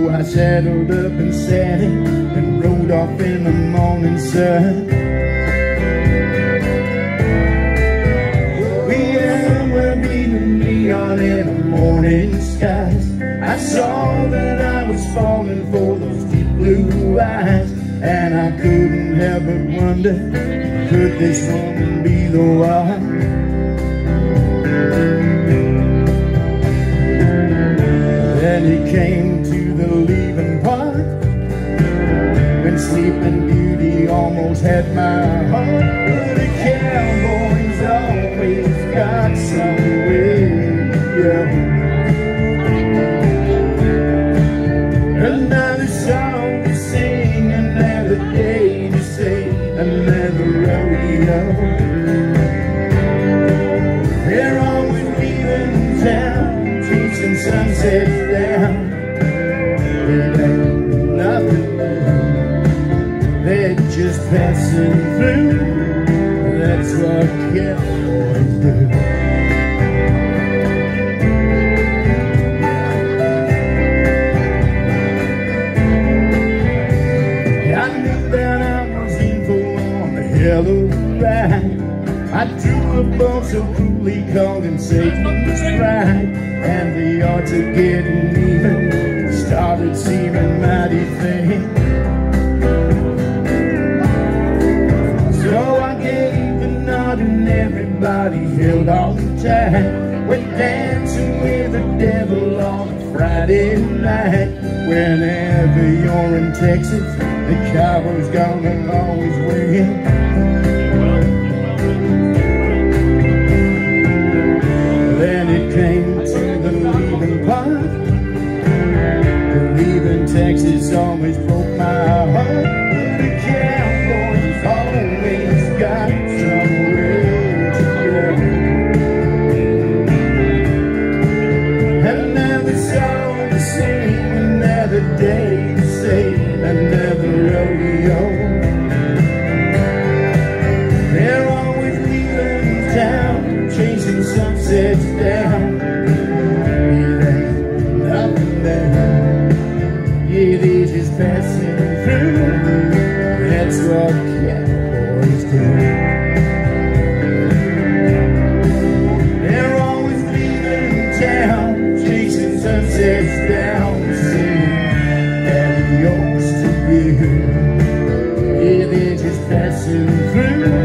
So I saddled up and sat it and rode off in the morning sun. We're beating neon in the morning skies. I saw that I was falling for those deep blue eyes, and I couldn't help but wonder, could this woman be the one? Then it came to the leaving part, when Sleeping Beauty almost had my heart. But a cowboy's always got some way, yeah. Another song to sing, another day to say, another rodeo. They're always leaving town, chasing sunsets down. It ain't nothing new, they're just passing through. That's what cowboys do. Yellow ride, I drew a bow so cruelly, called him Satan's bride, and the odds of getting even started seeming mighty thin. So I gave a nod and everybody held on tight. Went dancing with the devil on a Friday night. Whenever you're in Texas, the Cowboys gonna always win. Then it came to the leaving part. Leaving Texas always broke my heart. But the Cowboys always got somewhere to go. Another song to sing, another day to say, another rodeo. They're always leaving town, chasing sunsets down. It ain't nothing there, yeah, they're just passing through. That's what cowboys do. They're always leaving town, chasing sunsets down, singing adios to you. Yeah, they're just passing through.